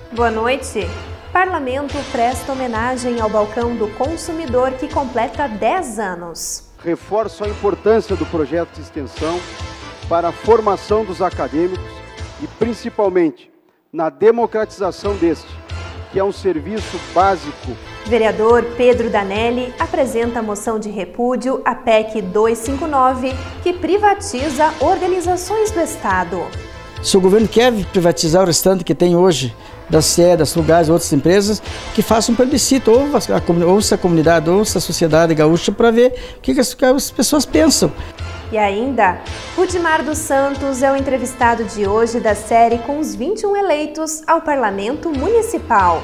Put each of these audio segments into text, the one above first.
Boa noite. Parlamento presta homenagem ao Balcão do Consumidor que completa 10 anos. Reforço a importância do projeto de extensão para a formação dos acadêmicos e, principalmente, na democratização deste, que é um serviço básico. Vereador Pedro Danelli apresenta a moção de repúdio à PEC 259, que privatiza organizações do Estado. Se o governo quer privatizar o restante que tem hoje, das SEDAS, lugares, outras empresas, que façam um plebiscito, ouça a comunidade, ouça a sociedade gaúcha para ver o que as pessoas pensam. E ainda, Rudimar dos Santos é o entrevistado de hoje da série com os 21 eleitos ao Parlamento Municipal.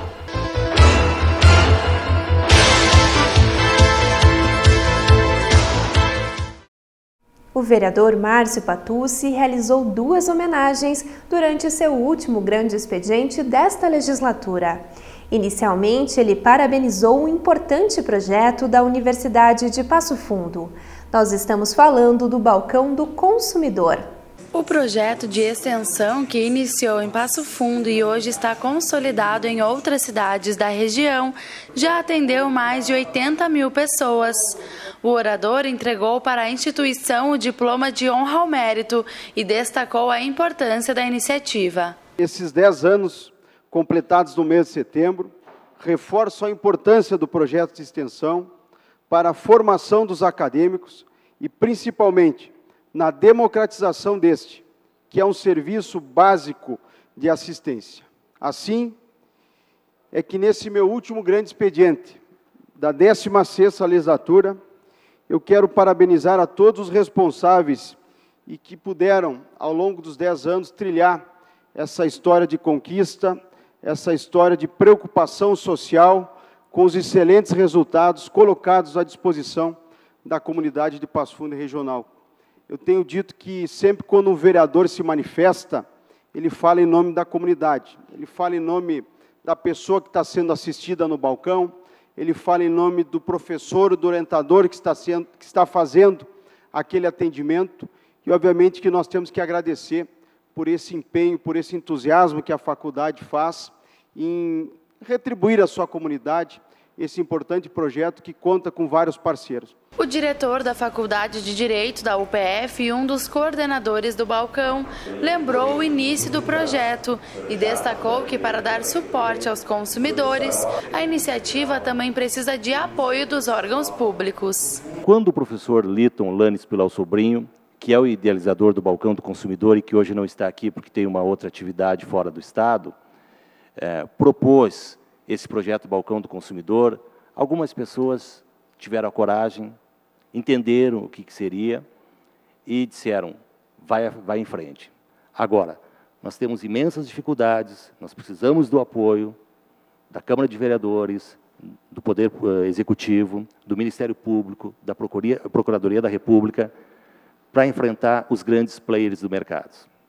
O vereador Márcio Patucci realizou 2 homenagens durante seu último grande expediente desta legislatura. Inicialmente, ele parabenizou um importante projeto da Universidade de Passo Fundo. Nós estamos falando do Balcão do Consumidor. O projeto de extensão, que iniciou em Passo Fundo e hoje está consolidado em outras cidades da região, já atendeu mais de 80 mil pessoas. O orador entregou para a instituição o diploma de honra ao mérito e destacou a importância da iniciativa. Esses 10 anos, completados no mês de setembro, reforçam a importância do projeto de extensão para a formação dos acadêmicos e, principalmente, na democratização deste, que é um serviço básico de assistência. Assim, é que nesse meu último grande expediente, da 16ª legislatura, eu quero parabenizar a todos os responsáveis e que puderam, ao longo dos 10 anos, trilhar essa história de conquista, essa história de preocupação social, com os excelentes resultados colocados à disposição da comunidade de Passo Fundo Regional. Eu tenho dito que sempre quando um vereador se manifesta, ele fala em nome da comunidade, ele fala em nome da pessoa que está sendo assistida no balcão, ele fala em nome do professor, do orientador que está fazendo aquele atendimento, e obviamente que nós temos que agradecer por esse empenho, por esse entusiasmo que a faculdade faz em retribuir à sua comunidade esse importante projeto que conta com vários parceiros. O diretor da Faculdade de Direito da UPF e um dos coordenadores do balcão lembrou o início do projeto e destacou que, para dar suporte aos consumidores, a iniciativa também precisa de apoio dos órgãos públicos. Quando o professor Liton Lanes Pilar Sobrinho, que é o idealizador do Balcão do Consumidor e que hoje não está aqui porque tem uma outra atividade fora do Estado, propôs esse projeto Balcão do Consumidor, algumas pessoas tiveram a coragem, entenderam o que seria e disseram, vai em frente. Agora, nós temos imensas dificuldades, nós precisamos do apoio da Câmara de Vereadores, do Poder Executivo, do Ministério Público, da Procuradoria da República, para enfrentar os grandes players do mercado.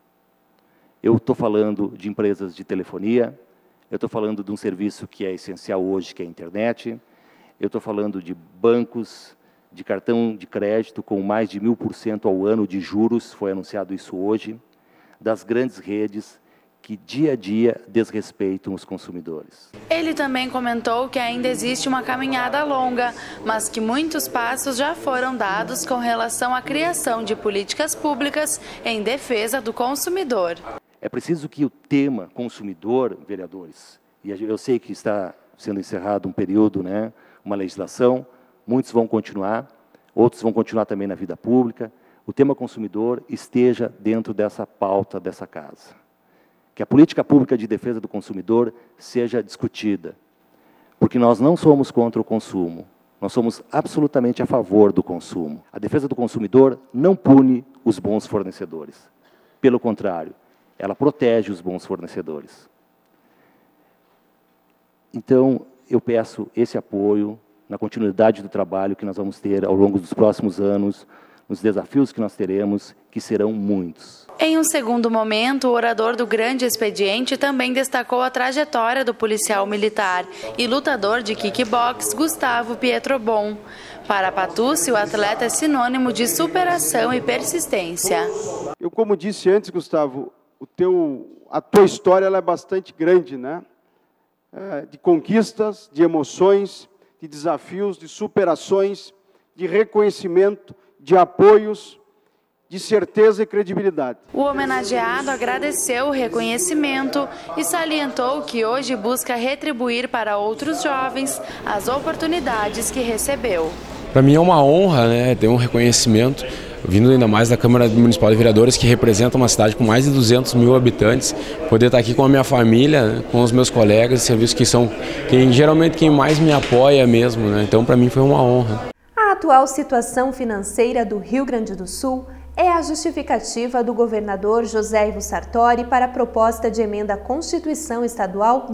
Eu estou falando de empresas de telefonia, eu estou falando de um serviço que é essencial hoje, que é a internet. Eu estou falando de bancos, de cartão de crédito com mais de 1000% ao ano de juros, foi anunciado isso hoje, das grandes redes que dia a dia desrespeitam os consumidores. Ele também comentou que ainda existe uma caminhada longa, mas que muitos passos já foram dados com relação à criação de políticas públicas em defesa do consumidor. É preciso que o tema consumidor, vereadores, e eu sei que está sendo encerrado um período, uma legislação, muitos vão continuar, outros vão continuar também na vida pública, o tema consumidor esteja dentro dessa pauta dessa casa. Que a política pública de defesa do consumidor seja discutida, porque nós não somos contra o consumo, nós somos absolutamente a favor do consumo. A defesa do consumidor não pune os bons fornecedores, pelo contrário, ela protege os bons fornecedores. Então, eu peço esse apoio na continuidade do trabalho que nós vamos ter ao longo dos próximos anos, nos desafios que nós teremos, que serão muitos. Em um segundo momento, o orador do grande expediente também destacou a trajetória do policial militar e lutador de kickbox Gustavo Pietrobon. Para Patucci, o atleta é sinônimo de superação e persistência. Eu, como disse antes, Gustavo, a tua história ela é bastante grande, né? de conquistas, de emoções, de desafios, de superações, de reconhecimento, de apoios, de certeza e credibilidade. O homenageado agradeceu o reconhecimento e salientou que hoje busca retribuir para outros jovens as oportunidades que recebeu. Para mim é uma honra, né, ter um reconhecimento, vindo ainda mais da Câmara Municipal de Vereadores, que representa uma cidade com mais de 200 mil habitantes, poder estar aqui com a minha família, com os meus colegas de serviço, que são geralmente quem mais me apoia mesmo, né? Então para mim foi uma honra. A atual situação financeira do Rio Grande do Sul é a justificativa do governador José Ivo Sartori para a proposta de emenda à Constituição Estadual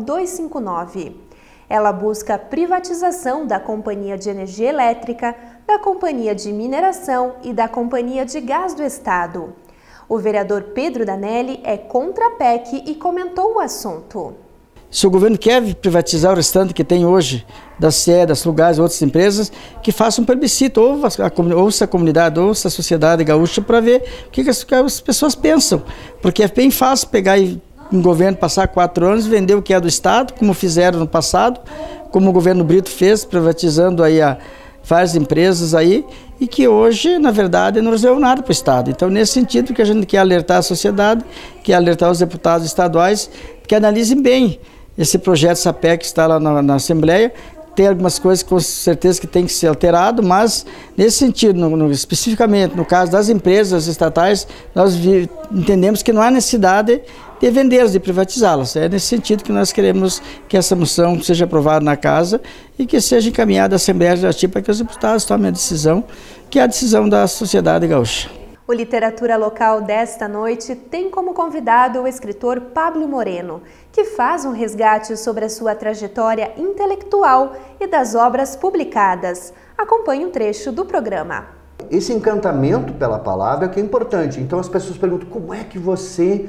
259. Ela busca a privatização da Companhia de Energia Elétrica, da Companhia de Mineração e da Companhia de Gás do Estado. O vereador Pedro Danelli é contra a PEC e comentou o assunto. Se o governo quer privatizar o restante que tem hoje, da CE, das lugares, outras empresas, que faça um plebiscito, ouça a comunidade, ouça a sociedade gaúcha para ver o que as pessoas pensam. Porque é bem fácil pegar um governo, passar 4 anos, vender o que é do Estado, como fizeram no passado, como o governo Brito fez, privatizando aí várias empresas aí, e que hoje, na verdade, não resolveu nada para o Estado. Então, nesse sentido que a gente quer alertar a sociedade, quer alertar os deputados estaduais, que analisem bem esse projeto, essa PEC que está lá na Assembleia. Tem algumas coisas com certeza que tem que ser alterado, mas nesse sentido, especificamente no caso das empresas estatais, nós entendemos que não há necessidade de vendê-las, de privatizá-las. É nesse sentido que nós queremos que essa moção seja aprovada na Casa e que seja encaminhada à Assembleia Legislativa para que os deputados tomem a decisão, que é a decisão da sociedade gaúcha. O Literatura Local desta noite tem como convidado o escritor Pablo Moreno, que faz um resgate sobre a sua trajetória intelectual e das obras publicadas. Acompanhe um trecho do programa. Esse encantamento pela palavra é que é importante. Então as pessoas perguntam, como é que você,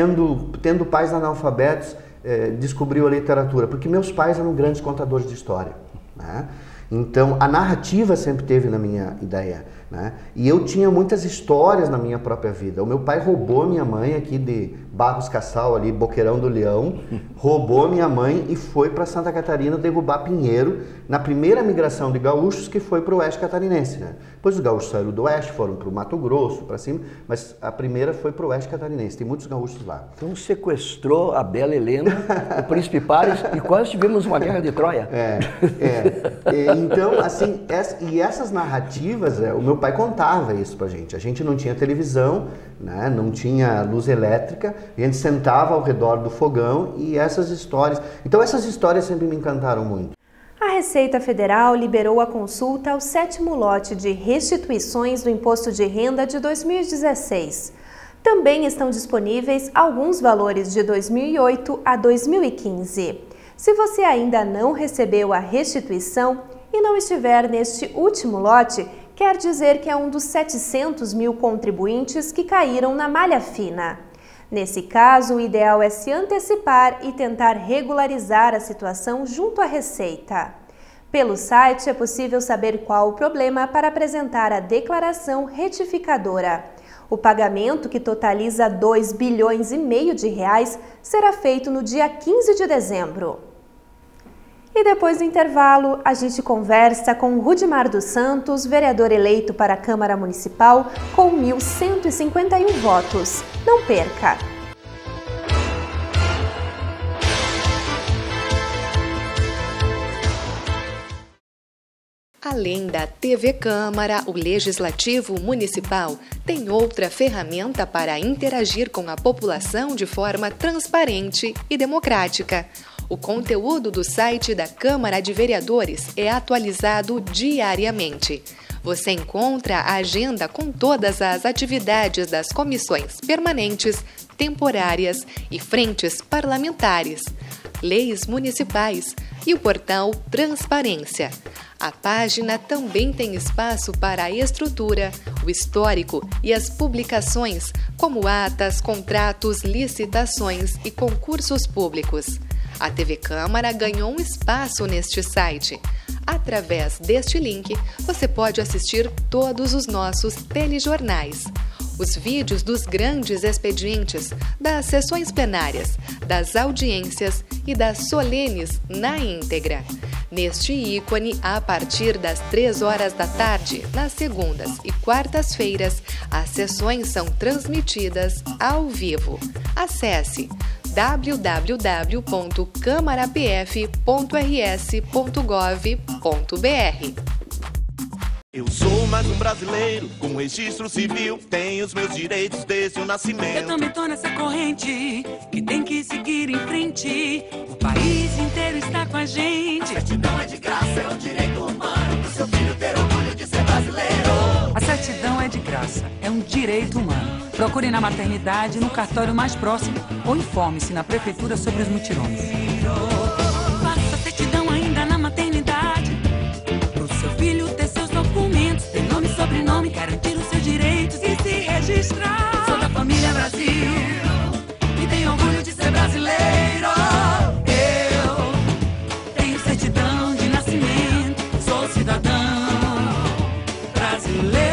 tendo pais analfabetos, descobriu a literatura? Porque meus pais eram grandes contadores de história, né? Então a narrativa sempre teve na minha ideia, né? E eu tinha muitas histórias na minha própria vida. O meu pai roubou a minha mãe aqui de Barros Cassal, ali, Boqueirão do Leão, roubou a minha mãe e foi para Santa Catarina derrubar Pinheiro, na primeira migração de gaúchos que foi para o oeste catarinense, né? Depois os gaúchos saíram do oeste, foram para o Mato Grosso, para cima, mas a primeira foi para o oeste catarinense, tem muitos gaúchos lá. Então sequestrou a bela Helena, o príncipe Paris, e quase tivemos uma guerra de Troia. Então, assim, essas narrativas, o meu pai contava isso pra gente. A gente não tinha televisão, né? Não tinha luz elétrica, a gente sentava ao redor do fogão e essas histórias... Então essas histórias sempre me encantaram muito. A Receita Federal liberou a consulta ao 7º lote de restituições do Imposto de Renda de 2016. Também estão disponíveis alguns valores de 2008 a 2015. Se você ainda não recebeu a restituição e não estiver neste último lote, quer dizer que é um dos 700 mil contribuintes que caíram na malha fina. Nesse caso, o ideal é se antecipar e tentar regularizar a situação junto à Receita. Pelo site é possível saber qual o problema para apresentar a declaração retificadora. O pagamento, que totaliza 2,5 bilhões de reais, será feito no dia 15 de dezembro. E depois do intervalo, a gente conversa com Rudimar dos Santos, vereador eleito para a Câmara Municipal com 1.151 votos. Não perca! Além da TV Câmara, o Legislativo Municipal tem outra ferramenta para interagir com a população de forma transparente e democrática. O conteúdo do site da Câmara de Vereadores é atualizado diariamente. Você encontra a agenda com todas as atividades das comissões permanentes, temporárias e frentes parlamentares, leis municipais e o portal Transparência. A página também tem espaço para a estrutura, o histórico e as publicações, como atas, contratos, licitações e concursos públicos. A TV Câmara ganhou um espaço neste site. Através deste link, você pode assistir todos os nossos telejornais. Os vídeos dos grandes expedientes, das sessões plenárias, das audiências e das solenes na íntegra. Neste ícone, a partir das 3 horas da tarde, nas segundas e quartas-feiras, as sessões são transmitidas ao vivo. Acesse www.camarapf.rs.gov.br. Eu sou mais um brasileiro com registro civil, tenho os meus direitos desde o nascimento. Eu também tô nessa corrente que tem que seguir em frente. O país inteiro está com a gente. A certidão é de graça, é um direito humano pro seu filho ter orgulho de ser brasileiro. A certidão é de graça, é um direito humano. Procure na maternidade, no cartório mais próximo ou informe-se na prefeitura sobre os mutirões. Faça a certidão ainda na maternidade, pro seu filho ter seus documentos, ter nome e sobrenome, garantir os seus direitos e se registrar. Sou da família Brasil e tenho orgulho de ser brasileiro. Eu tenho certidão de nascimento, sou cidadão brasileiro.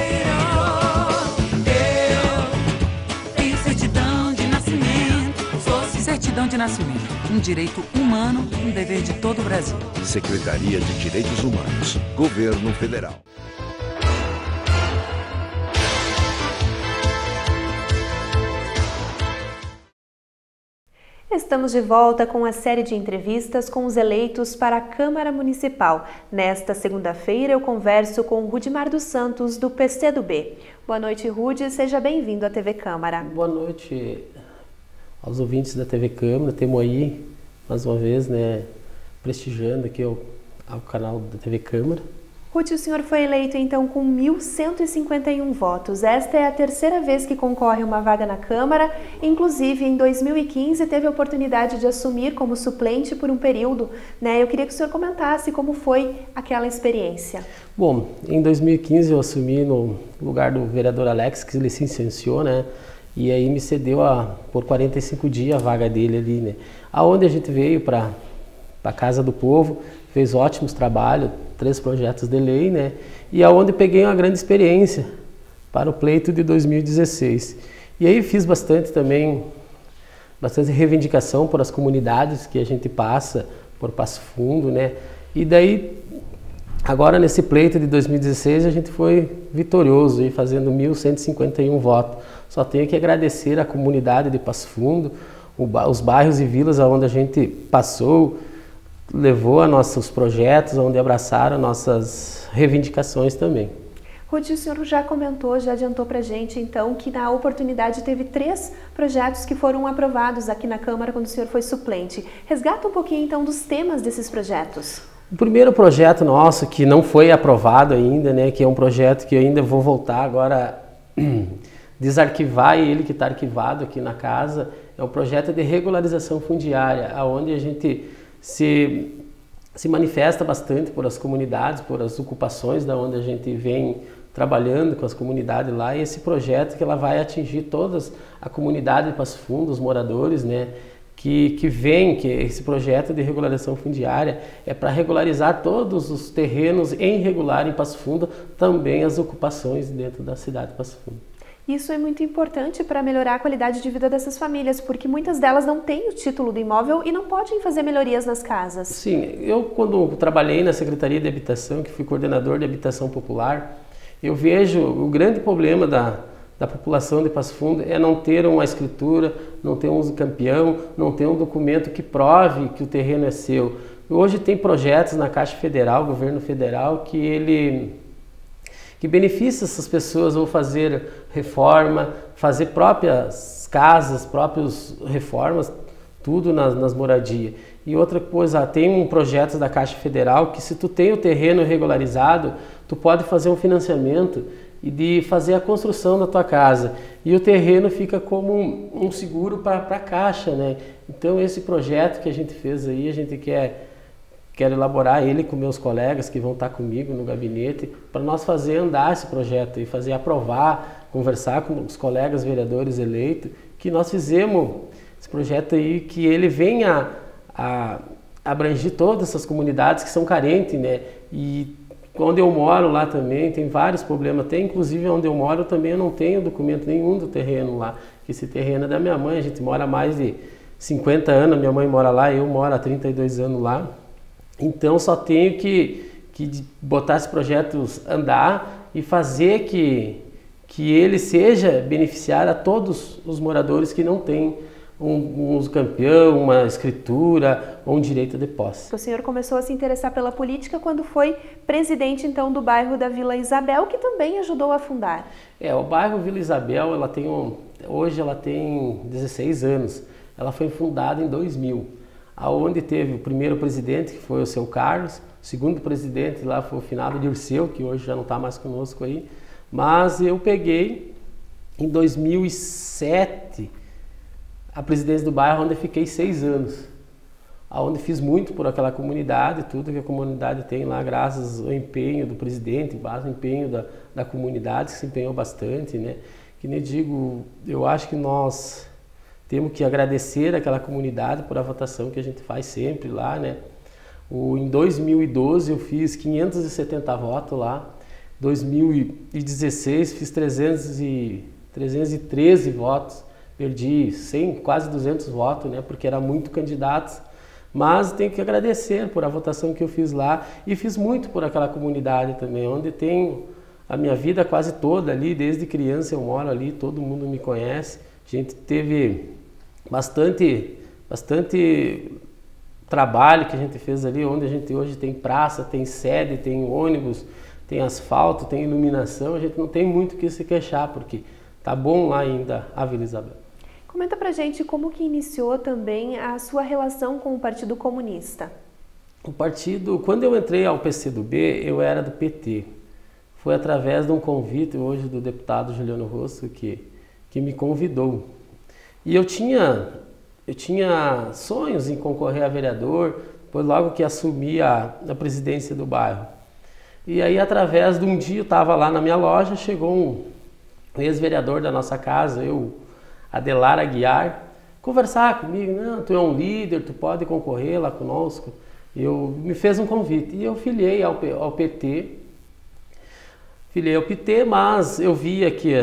Certidão de nascimento, um direito humano, um dever de todo o Brasil. Secretaria de Direitos Humanos, Governo Federal. Estamos de volta com a série de entrevistas com os eleitos para a Câmara Municipal. Nesta segunda-feira eu converso com Rudimar dos Santos, do PCdoB. Boa noite, Rudi, seja bem-vindo à TV Câmara. Boa noite aos ouvintes da TV Câmara. Temos aí, mais uma vez, prestigiando aqui ao canal da TV Câmara. Rudi, o senhor foi eleito então com 1.151 votos. Esta é a terceira vez que concorre a uma vaga na Câmara. Inclusive, em 2015, teve a oportunidade de assumir como suplente por um período. Eu queria que o senhor comentasse como foi aquela experiência. Bom, em 2015 eu assumi no lugar do vereador Alex, que ele se licenciou, e aí me cedeu por 45 dias a vaga dele ali, Aonde a gente veio para a Casa do Povo, fez ótimos trabalhos, 3 projetos de lei, E aonde peguei uma grande experiência para o pleito de 2016. E aí fiz bastante reivindicação por as comunidades que a gente passa, por Passo Fundo, E daí, agora nesse pleito de 2016, a gente foi vitorioso, fazendo 1.151 votos. Só tenho que agradecer à comunidade de Passo Fundo, os bairros e vilas onde a gente passou, levou a nossos projetos, onde abraçaram nossas reivindicações também. Rudi, o senhor já comentou, já adiantou para a gente, então, que na oportunidade teve 3 projetos que foram aprovados aqui na Câmara quando o senhor foi suplente. Resgata um pouquinho, então, dos temas desses projetos. O primeiro projeto nosso, que não foi aprovado ainda, que é um projeto que eu ainda vou voltar agora desarquivar ele que está arquivado aqui na casa, é um projeto de regularização fundiária, onde a gente se manifesta bastante por as comunidades, por as ocupações da onde a gente vem trabalhando com as comunidades lá, e esse projeto que ela vai atingir toda a comunidade de Passo Fundo, os moradores, que esse projeto de regularização fundiária é para regularizar todos os terrenos irregulares em Passo Fundo, também as ocupações dentro da cidade de Passo Fundo. Isso é muito importante para melhorar a qualidade de vida dessas famílias, porque muitas delas não têm o título do imóvel e não podem fazer melhorias nas casas. Sim, eu quando trabalhei na Secretaria de Habitação, que fui coordenador de Habitação Popular, eu vejo o grande problema da população de Passo Fundo é não ter uma escritura, não ter um uso campeão, não ter um documento que prove que o terreno é seu. Hoje tem projetos na Caixa Federal, Governo Federal, que beneficia essas pessoas ou fazer reforma, fazer próprias casas, próprias reformas, tudo nas moradias. E outra coisa, tem um projeto da Caixa Federal que se tu tem o terreno regularizado, tu pode fazer um financiamento e de fazer a construção da tua casa. E o terreno fica como um seguro para a Caixa, Então esse projeto que a gente fez aí, a gente quer elaborar ele com meus colegas que vão estar comigo no gabinete, para nós fazer andar esse projeto e fazer aprovar, conversar com os colegas vereadores eleitos, que nós fizemos esse projeto aí, que ele venha a abranger todas essas comunidades que são carentes, E onde eu moro lá também tem vários problemas, tem inclusive onde eu moro também eu não tenho documento nenhum do terreno lá, que esse terreno é da minha mãe, a gente mora há mais de 50 anos, minha mãe mora lá, eu moro há 32 anos lá, então só tenho que botar esses projetos andar e fazer que ele seja beneficiar a todos os moradores que não têm um uso campeão, uma escritura ou um direito de posse. O senhor começou a se interessar pela política quando foi presidente então do bairro da Vila Isabel, que também ajudou a fundar. O bairro Vila Isabel, hoje ela tem 16 anos. Ela foi fundada em 2000, aonde teve o primeiro presidente, que foi o seu Carlos, o segundo presidente lá foi o finado Dirceu, que hoje já não está mais conosco aí, mas eu peguei em 2007 a presidência do bairro, onde fiquei 6 anos, onde fiz muito por aquela comunidade, tudo que a comunidade tem lá, graças ao empenho do presidente, ao empenho da comunidade, que se empenhou bastante, né? Que nem digo, eu acho que nós temos que agradecer aquela comunidade por a votação que a gente faz sempre lá, né? Em 2012 eu fiz 570 votos lá, 2016 fiz 313 votos, perdi quase 200 votos, né, porque era muito candidatos, mas tenho que agradecer por a votação que eu fiz lá e fiz muito por aquela comunidade também, onde tenho a minha vida quase toda ali, desde criança eu moro ali, todo mundo me conhece, a gente teve bastante trabalho que a gente fez ali, onde a gente hoje tem praça, tem sede, tem ônibus, tem asfalto, tem iluminação, a gente não tem muito o que se queixar, porque tá bom lá ainda a Vila Isabel. Comenta pra gente como que iniciou também a sua relação com o Partido Comunista. O partido, quando eu entrei ao PCdoB, eu era do PT. Foi através de um convite hoje do deputado Juliano Rosso que me convidou. E eu tinha sonhos em concorrer a vereador, depois logo que assumi a presidência do bairro. E aí, através de um dia, eu estava lá na minha loja, chegou um ex-vereador da nossa casa, Adelar Aguiar, conversar comigo. Não, tu é um líder, tu pode concorrer lá conosco. Me fez um convite e eu filiei ao PT. Filiei ao PT, mas eu via que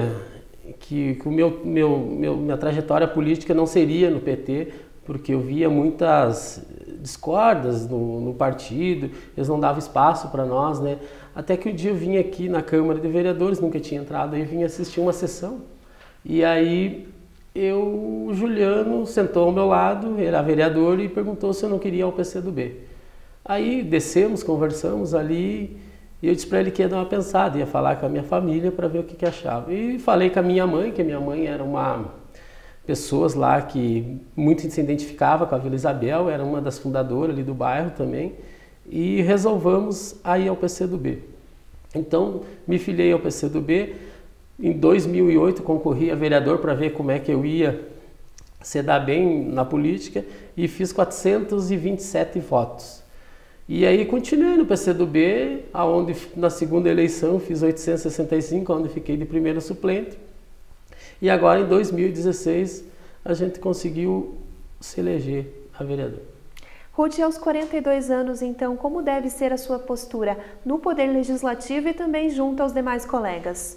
minha trajetória política não seria no PT, porque eu via muitas discordas no partido, eles não davam espaço para nós, né? Até que um dia eu vim aqui na Câmara de Vereadores, nunca tinha entrado, aí vim assistir uma sessão. E aí o Juliano sentou ao meu lado, era vereador, e perguntou se eu não queria ir ao PCdoB. Aí descemos, conversamos ali, e eu disse para ele que ia dar uma pensada, ia falar com a minha família para ver o que achava. E falei com a minha mãe, que a minha mãe era pessoas lá que muito se identificava com a Vila Isabel, era uma das fundadoras ali do bairro também, e resolvemos ir ao PCdoB. Então, me filiei ao PCdoB, em 2008 concorri a vereador para ver como é que eu ia se dar bem na política e fiz 427 votos. E aí continuei no PCdoB, onde na segunda eleição fiz 865, onde fiquei de primeiro suplente. E agora em 2016 a gente conseguiu se eleger a vereador. Ruth, aos 42 anos, então, como deve ser a sua postura no Poder Legislativo e também junto aos demais colegas?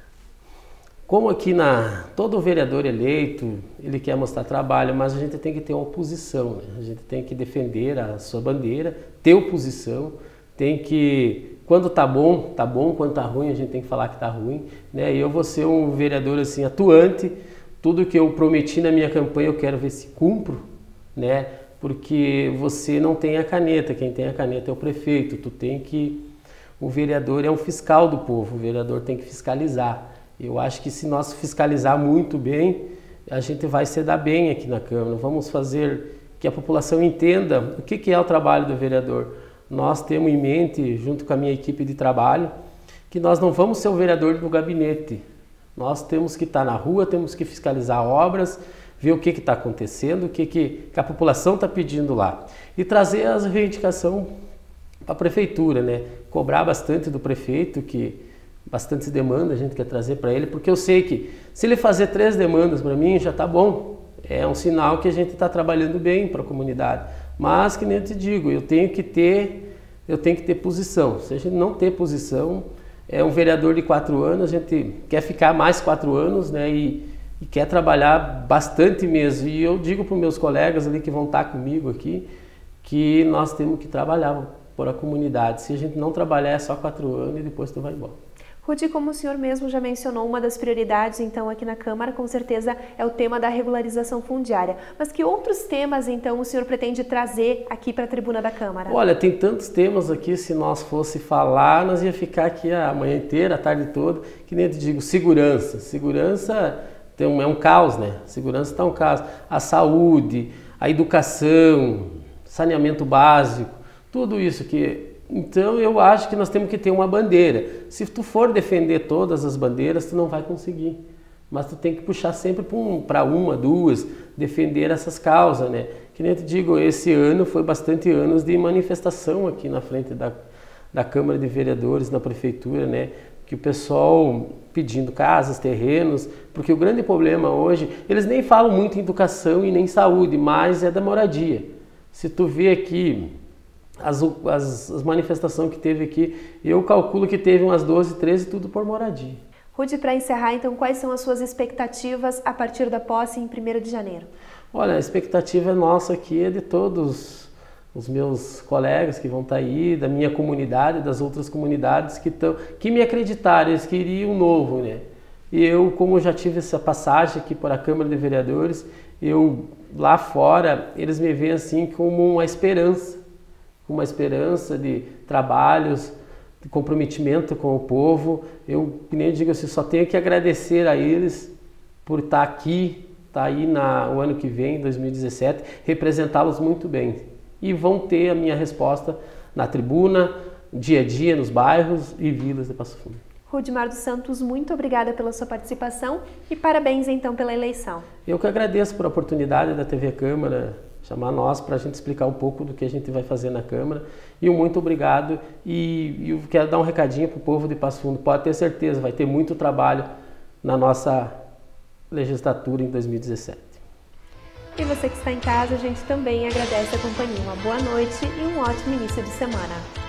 Como aqui todo vereador eleito, ele quer mostrar trabalho, mas a gente tem que ter uma oposição, né? A gente tem que defender a sua bandeira, ter oposição, tem que, quando tá bom, quando tá ruim, a gente tem que falar que tá ruim, né? E eu vou ser um vereador assim atuante, tudo que eu prometi na minha campanha eu quero ver se cumpro, né? Porque você não tem a caneta, quem tem a caneta é o prefeito, o vereador é um fiscal do povo, o vereador tem que fiscalizar. Eu acho que se nós fiscalizar muito bem, a gente vai se dar bem aqui na Câmara. Vamos fazer que a população entenda o que é o trabalho do vereador. Nós temos em mente, junto com a minha equipe de trabalho, que nós não vamos ser o vereador do gabinete. Nós temos que estar na rua, temos que fiscalizar obras, ver o que está acontecendo, o que a população está pedindo lá. E trazer as reivindicações para a prefeitura, né? Cobrar bastante do prefeito, bastante demanda a gente quer trazer para ele, porque eu sei que se ele fazer 3 demandas para mim já está bom, é um sinal que a gente está trabalhando bem para a comunidade, mas que nem eu te digo, eu tenho eu tenho que ter posição. Se a gente não ter posição, é um vereador de 4 anos, a gente quer ficar mais 4 anos, né, e quer trabalhar bastante mesmo. E eu digo para os meus colegas ali que vão estar comigo aqui, que nós temos que trabalhar por a comunidade. Se a gente não trabalhar, é só 4 anos e depois tu vai embora. Rudy, como o senhor mesmo já mencionou, uma das prioridades, então, aqui na Câmara, com certeza, é o tema da regularização fundiária. Mas que outros temas, então, o senhor pretende trazer aqui para a tribuna da Câmara? Olha, tem tantos temas aqui, se nós fosse falar, nós ia ficar aqui a manhã inteira, a tarde toda, que nem eu te digo, segurança. Segurança é um caos, né? Segurança está um caos. A saúde, a educação, saneamento básico, tudo isso que... Então eu acho que nós temos que ter uma bandeira. Se tu for defender todas as bandeiras, tu não vai conseguir. Mas tu tem que puxar sempre para uma, duas, defender essas causas, né? Que nem eu te digo, esse ano foi bastante anos de manifestação aqui na frente da Câmara de Vereadores, na Prefeitura, né? Que o pessoal pedindo casas, terrenos, porque o grande problema hoje, eles nem falam muito em educação e nem saúde, mas é da moradia. Se tu vê aqui... As manifestações que teve aqui, eu calculo que teve umas 12, 13, tudo por moradia. Rudy, para encerrar, então, quais são as suas expectativas a partir da posse em 1º de janeiro? Olha, a expectativa nossa aqui é de todos os meus colegas que vão estar aí, da minha comunidade, das outras comunidades que me acreditaram, eles queriam um novo, né? E eu, como já tive essa passagem aqui por a Câmara de Vereadores, eu lá fora, eles me veem assim como uma esperança de trabalhos, de comprometimento com o povo. Eu, nem digo assim, só tenho que agradecer a eles por estar aqui, estar aí o ano que vem, 2017, representá-los muito bem. E vão ter a minha resposta na tribuna, dia a dia, nos bairros e vilas de Passo Fundo. Rudimar dos Santos, muito obrigada pela sua participação e parabéns então pela eleição. Eu que agradeço por a oportunidade da TV Câmara chamar nós para a gente explicar um pouco do que a gente vai fazer na Câmara. E um muito obrigado. E eu quero dar um recadinho para o povo de Passo Fundo. Pode ter certeza, vai ter muito trabalho na nossa legislatura em 2017. E você que está em casa, a gente também agradece a companhia. Uma boa noite e um ótimo início de semana.